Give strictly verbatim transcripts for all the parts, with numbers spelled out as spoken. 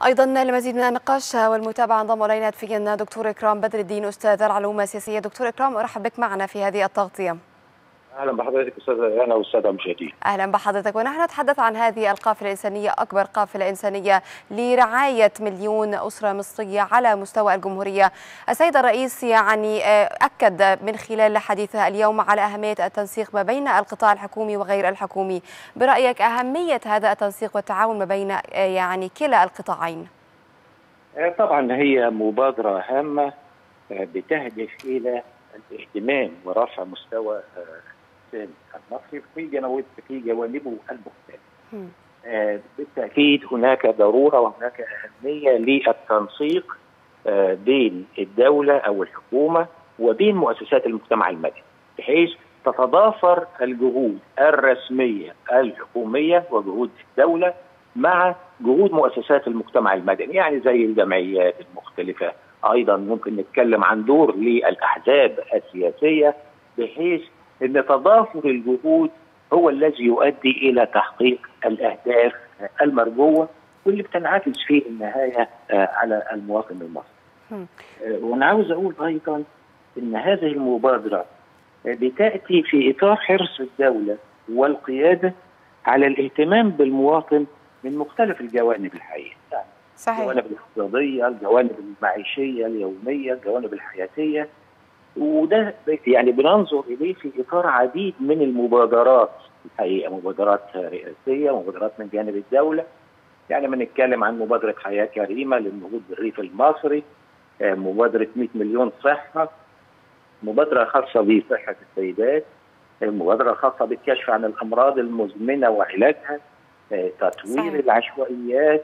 أيضا لمزيد من النقاش والمتابعة انضم إلينا هاتفيا دكتور إكرام بدر الدين أستاذ العلوم السياسية. دكتور إكرام، أرحب بك معنا في هذه التغطية. اهلا بحضرتك استاذه انا والساده المشاهدين. اهلا بحضرتك. ونحن نتحدث عن هذه القافله الانسانيه، اكبر قافله انسانيه لرعايه مليون اسره مصريه على مستوى الجمهوريه. السيد الرئيس يعني اكد من خلال حديثه اليوم على اهميه التنسيق ما بين القطاع الحكومي وغير الحكومي. برايك اهميه هذا التنسيق والتعاون ما بين يعني كلا القطاعين؟ طبعا هي مبادره هامه بتهدف الى الاهتمام ورفع مستوى المصري في جنوب في جوانبه المختلفه. آه بالتاكيد هناك ضروره وهناك اهميه للتنسيق آه بين الدوله او الحكومه وبين مؤسسات المجتمع المدني، بحيث تتضافر الجهود الرسميه الحكوميه وجهود الدوله مع جهود مؤسسات المجتمع المدني، يعني زي الجمعيات المختلفه. ايضا ممكن نتكلم عن دور للاحزاب السياسيه، بحيث ان تضافر الجهود هو الذي يؤدي الى تحقيق الاهداف المرجوه واللي بتنعكس في النهايه على المواطن المصري. وانا عاوز اقول ايضا ان هذه المبادره بتاتي في اطار حرص الدوله والقياده على الاهتمام بالمواطن من مختلف الجوانب الحقيقيه. يعني صحيح. الجوانب الاقتصاديه، الجوانب المعيشيه اليوميه، الجوانب الحياتيه، وده يعني بننظر اليه في اطار عديد من المبادرات الحقيقه، مبادرات رئاسيه، مبادرات من جانب الدوله. يعني بنتكلم عن مبادره حياه كريمه للنهوض بالريف المصري، مبادره مئة مليون صحه، مبادره خاصه بصحه السيدات، المبادره الخاصه بالكشف عن الامراض المزمنه وعلاجها، تطوير صحيح. العشوائيات،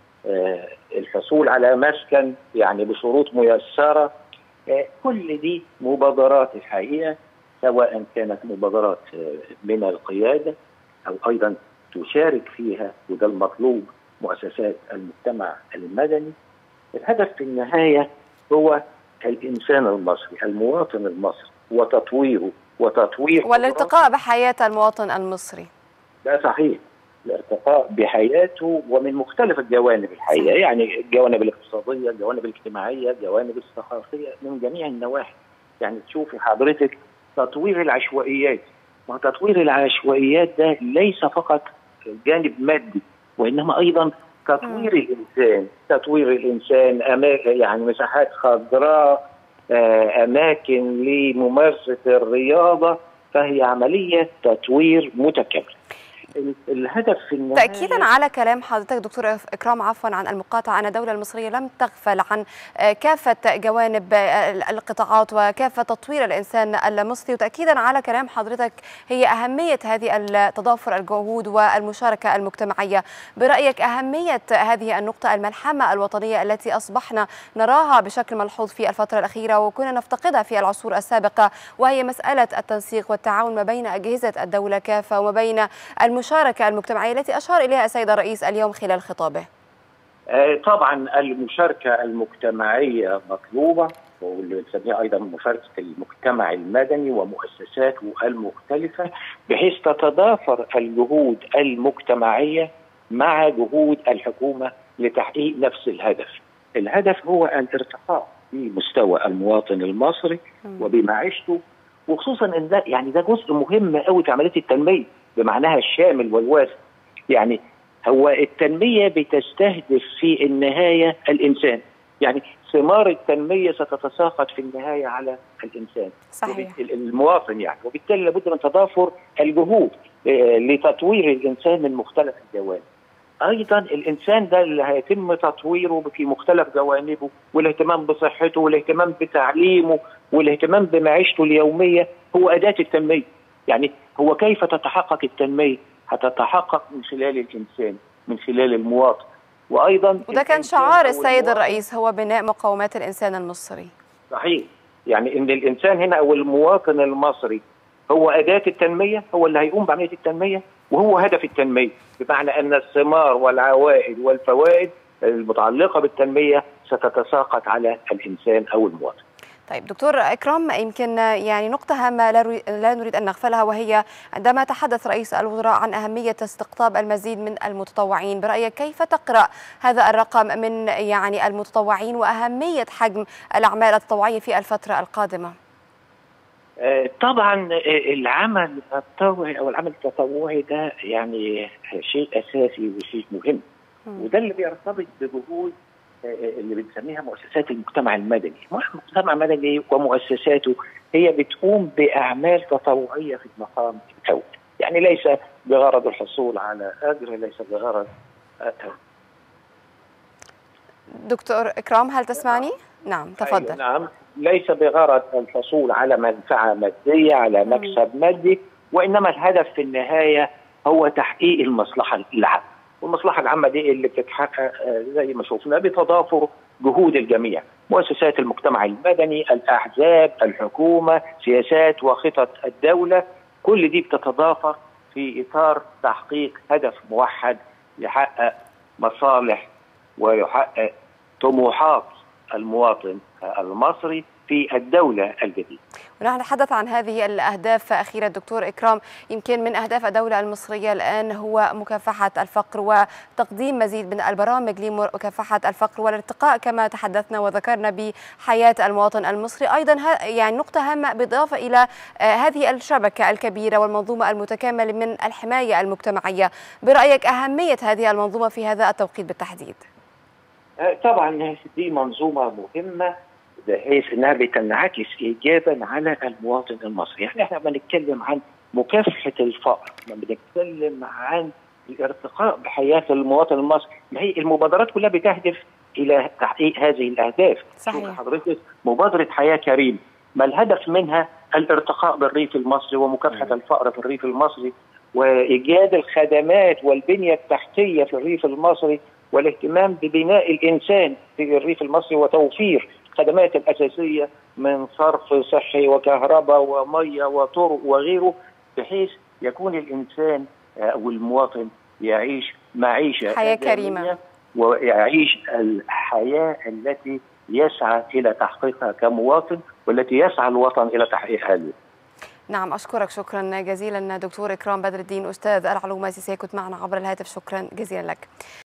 الحصول على مسكن يعني بشروط ميسره. كل دي مبادرات الحقيقه، سواء كانت مبادرات من القياده او ايضا تشارك فيها، وده المطلوب، مؤسسات المجتمع المدني. الهدف في النهايه هو الانسان المصري، المواطن المصري، وتطويره وتطوير والارتقاء بحياه المواطن المصري. ده صحيح، الارتقاء بحياته ومن مختلف الجوانب الحقيقه، يعني الجوانب الاقتصاديه، الجوانب الاجتماعيه، الجوانب الثقافيه، من جميع النواحي. يعني تشوفي حضرتك تطوير العشوائيات، ما تطوير العشوائيات ده ليس فقط جانب مادي، وانما ايضا تطوير م. الانسان، تطوير الانسان أماكن يعني مساحات خضراء، اماكن لممارسه الرياضه، فهي عمليه تطوير متكامله. الهدف في النهاية تأكيدا على كلام حضرتك دكتور إكرام، عفوا عن المقاطعة، أن الدولة المصرية لم تغفل عن كافة جوانب القطاعات وكافة تطوير الإنسان المصري، وتأكيدا على كلام حضرتك هي أهمية هذه التضافر الجهود والمشاركة المجتمعية. برأيك أهمية هذه النقطة، الملحمة الوطنية التي أصبحنا نراها بشكل ملحوظ في الفترة الأخيرة وكنا نفتقدها في العصور السابقة، وهي مسألة التنسيق والتعاون ما بين أجهزة الدولة كافة وما بين المشاركة المشاركة المجتمعية التي أشار إليها السيد الرئيس اليوم خلال خطابه؟ طبعا المشاركة المجتمعية مطلوبة، واللي بنسميها أيضا مشاركة المجتمع المدني ومؤسساته المختلفة، بحيث تتضافر الجهود المجتمعية مع جهود الحكومة لتحقيق نفس الهدف. الهدف هو الارتقاء في مستوى المواطن المصري وبمعيشته، وخصوصا ان ده يعني ده جزء مهم قوي في عملية التنمية بمعناها الشامل والواسع. يعني هو التنمية بتستهدف في النهاية الإنسان، يعني ثمار التنمية ستتساقط في النهاية على الإنسان صحيح. المواطن يعني، وبالتالي لابد من تضافر الجهود لتطوير الإنسان من مختلف الجوانب. أيضا الإنسان ده اللي هيتم تطويره في مختلف جوانبه، والاهتمام بصحته والاهتمام بتعليمه والاهتمام بمعيشته اليومية هو أداة التنمية. يعني هو كيف تتحقق التنمية؟ هتتحقق من خلال الإنسان، من خلال المواطن. وأيضا وده كان شعار السيد الرئيس، هو بناء مقومات الإنسان المصري. صحيح، يعني إن الإنسان هنا أو المواطن المصري هو أداة التنمية، هو اللي هيقوم بعملية التنمية وهو هدف التنمية، بمعنى أن الثمار والعوائد والفوائد المتعلقة بالتنمية ستتساقط على الإنسان أو المواطن. طيب دكتور إكرام، يمكن يعني نقطة هامة لا نريد أن نغفلها، وهي عندما تحدث رئيس الوزراء عن أهمية استقطاب المزيد من المتطوعين. برأيك كيف تقرأ هذا الرقم من يعني المتطوعين وأهمية حجم الأعمال التطوعية في الفترة القادمة؟ طبعا العمل التطوعي او العمل التطوعي ده يعني شيء اساسي وشيء مهم، وده اللي بيرتبط بجهود اللي بنسميها مؤسسات المجتمع المدني. المجتمع المدني ومؤسساته هي بتقوم باعمال تطوعيه في مقام الدوله، يعني ليس بغرض الحصول على اجر، ليس بغرض. دكتور إكرام، هل تسمعني؟ نعم تفضل. أيوة نعم، ليس بغرض الحصول على منفعة مادية، على مكسب مادي، وإنما الهدف في النهاية هو تحقيق المصلحة العامة، والمصلحة العامة دي اللي بتتحقق زي ما شفنا بتضافر جهود الجميع، مؤسسات المجتمع المدني، الأحزاب، الحكومة، سياسات وخطط الدولة، كل دي بتتضافر في إطار تحقيق هدف موحد يحقق مصالح ويحقق طموحات المواطن المصري في الدولة الجديدة. ونحن نتحدث عن هذه الأهداف أخيرا دكتور إكرام. يمكن من أهداف الدولة المصرية الآن هو مكافحة الفقر وتقديم مزيد من البرامج لمكافحة الفقر والارتقاء كما تحدثنا وذكرنا بحياة المواطن المصري. أيضا يعني نقطة هامة بالإضافة إلى هذه الشبكة الكبيرة والمنظومة المتكاملة من الحماية المجتمعية. برأيك أهمية هذه المنظومة في هذا التوقيت بالتحديد؟ طبعا دي منظومة مهمة بحيث انها بتنعكس ايجابا على المواطن المصري، يعني احنا بنتكلم عن مكافحه الفقر، بنتكلم عن الارتقاء بحياه المواطن المصري، ما هي المبادرات كلها بتهدف الى تحقيق هذه الاهداف. صحيح. حضرتك مبادره حياه كريم، ما الهدف منها؟ الارتقاء بالريف المصري ومكافحه الفقر في الريف المصري، وايجاد الخدمات والبنيه التحتيه في الريف المصري، والاهتمام ببناء الانسان في الريف المصري وتوفير الخدمات الاساسيه من صرف صحي وكهرباء وميه وطرق وغيره، بحيث يكون الانسان او المواطن يعيش معيشه حياه كريمه ويعيش الحياه التي يسعى الى تحقيقها كمواطن، والتي يسعى الوطن الى تحقيقها له. نعم، أشكرك شكرا جزيلا دكتور إكرام بدر الدين، أستاذ العلوم السياسية، كنت معنا عبر الهاتف. شكرا جزيلا لك.